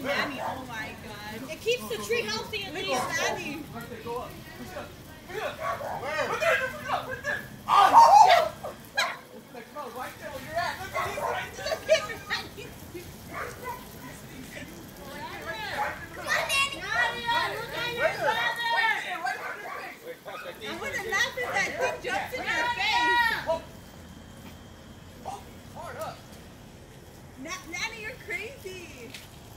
Manny, oh my god. It keeps the tree healthy and little Manny. Go up. Push up. Where? Right there. Oh! Come on, right there where you're at. Look at him right there. Look at Manny. Come on, Manny. Look at your father. I wouldn't laugh if that thing jumps in your face. Hard up. Nanny, you're crazy.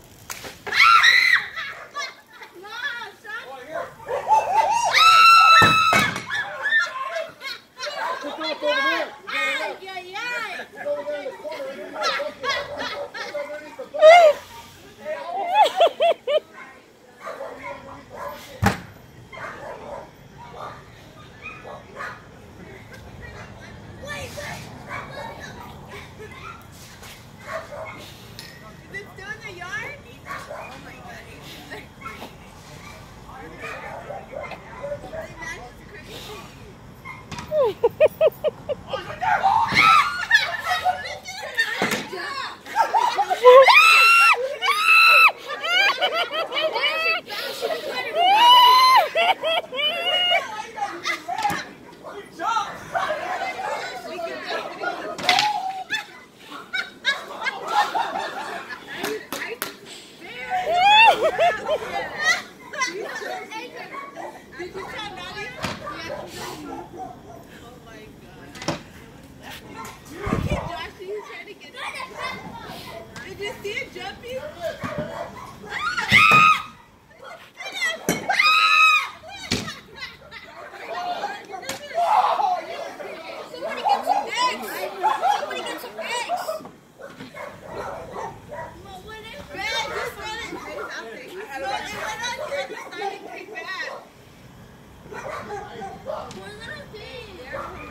Did you see it jumping? Somebody get some eggs! Somebody get some eggs! Brad, just run it! It went on the other side and came back. Poor little thing!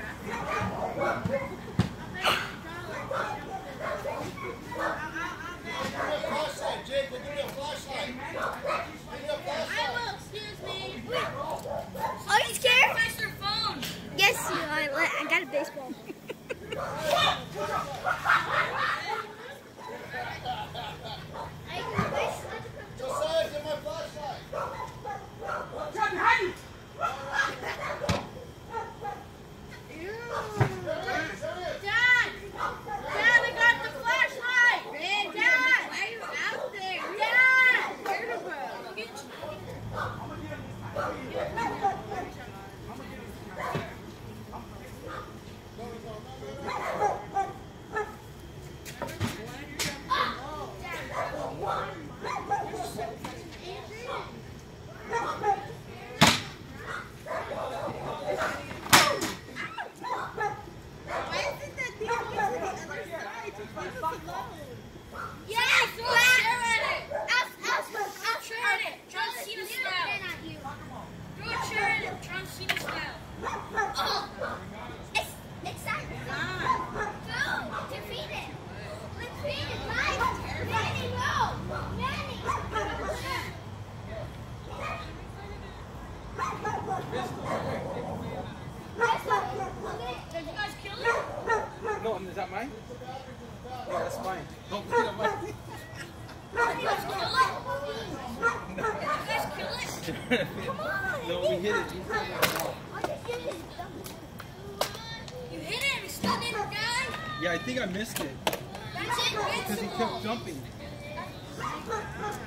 Flashlight, Jake, we'll give you a flashlight. I will, excuse me. Are you scared? Press your phone. Yes, I got a baseball. Josiah, get my flashlight. John, behind you. Dad! Dad, I got the flashlight! Man, Dad! Why are you out there? Dad! Go get Yes! Throw a chair at it! John Cena style! Throw a chair at it! John Cena style! Oh! It's time. Go! Defeat it! Defeat it, Mike! Manny, go! Manny! Did you guys kill it? No, is that mine? Yeah, that's mine. Don't put it on mine. Did you guys kill it? Did you guys kill it? Come on! No, we hit it. You hit it and it still didn't die? Yeah, I think I missed it. That's it, Because he invincible! kept jumping.